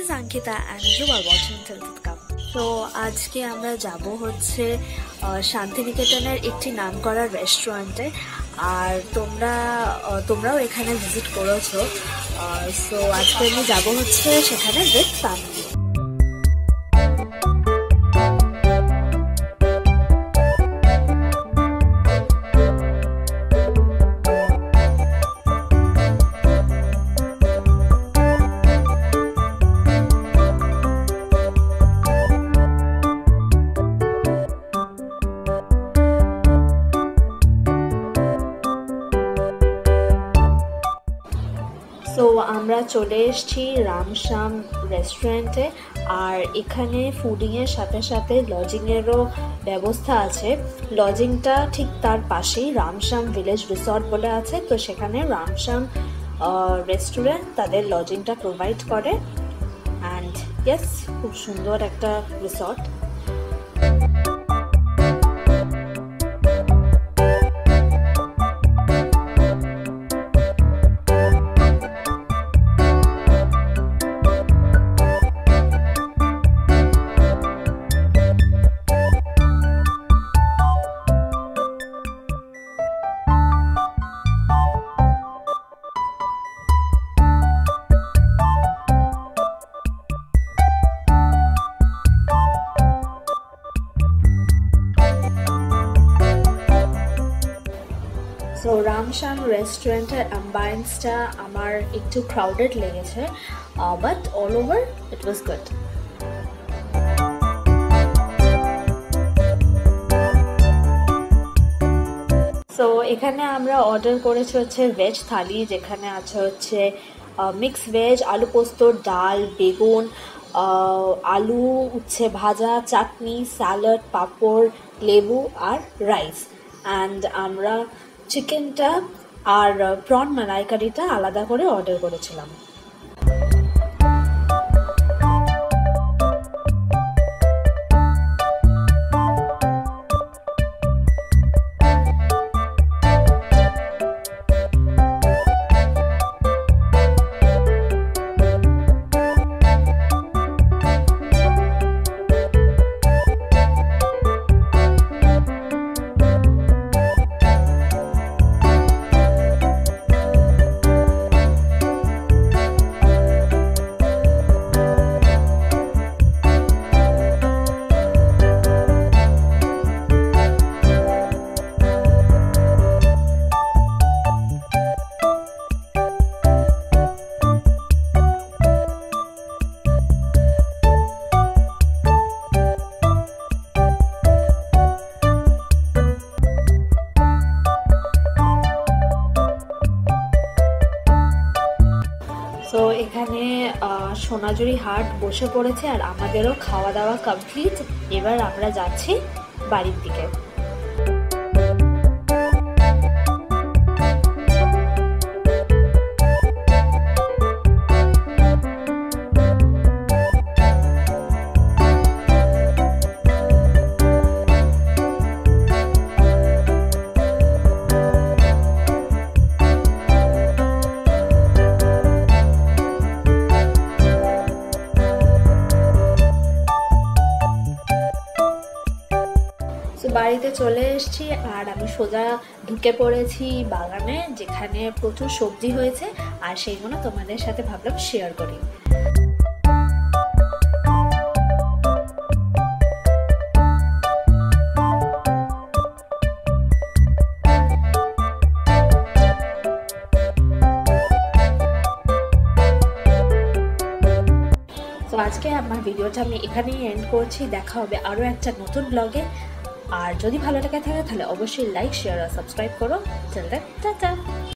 is Ankita and you are watching Till It Come. So আজকে আমরা যাব হচ্ছে শান্তিনিকেতনের একটি নামকরা রেস্টুরেন্টে, আর তোমরাও এখানে ভিজিট করেছো। সো আজকে আমি যাব হচ্ছে সেখানে উইথ ফ্যামিলি। সো আমরা চলে এসেছি রামশ্যাম রেস্টুরেন্টে, আর এখানে ফুডিংয়ের সাথে সাথে লজিংয়েরও ব্যবস্থা আছে। লজিংটা ঠিক তার পাশেই রামশ্যাম ভিলেজ রিসর্ট বলে আছে, তো সেখানে রামশ্যাম রেস্টুরেন্ট তাদের লজিংটা প্রোভাইড করে। অ্যান্ড ইয়েস, খুব সুন্দর একটা রিসর্ট। সো রামশ্যাম রেস্টুরেন্টের অ্যাম্বায়েন্সটা আমার একটু ক্রাউডেড লেগেছে, but all over it was good. So এখানে আমরা অর্ডার করেছি হচ্ছে ভেজ থালি, যেখানে আছে হচ্ছে মিক্স ভেজ, আলু পোস্ত, ডাল, বেগুন, আলু উচ্ছে ভাজা, চাটনি, স্যালাড, পাঁপড়, লেবু আর রাইস। অ্যান্ড আমরা চিকেনটা আর প্রন মালাইকারিটা আলাদা করে অর্ডার করেছিলাম। তো এখানে সোনাঝুরি হাট বসে পড়েছে, আর আমাদেরও খাওয়া দাওয়া কমপ্লিট। এবার আমরা যাচ্ছি বাড়ির দিকে। বাড়িতে চলে এসেছি, আর আমি সোজা ঢুকে পড়েছি বাগানে, যেখানে প্রচুর সবজি হয়েছে, আর সেইগুলো তোমাদের সাথে ভাবলাম শেয়ার করি। তো আজকে আমার ভিডিওটা আমি এখানেই এন্ড করছি। দেখা হবে আরও একটা নতুন ব্লগে। আর যদি ভালো লেগে থাকে তাহলে অবশ্যই লাইক, শেয়ার আর সাবস্ক্রাইব করো। Till then, tata.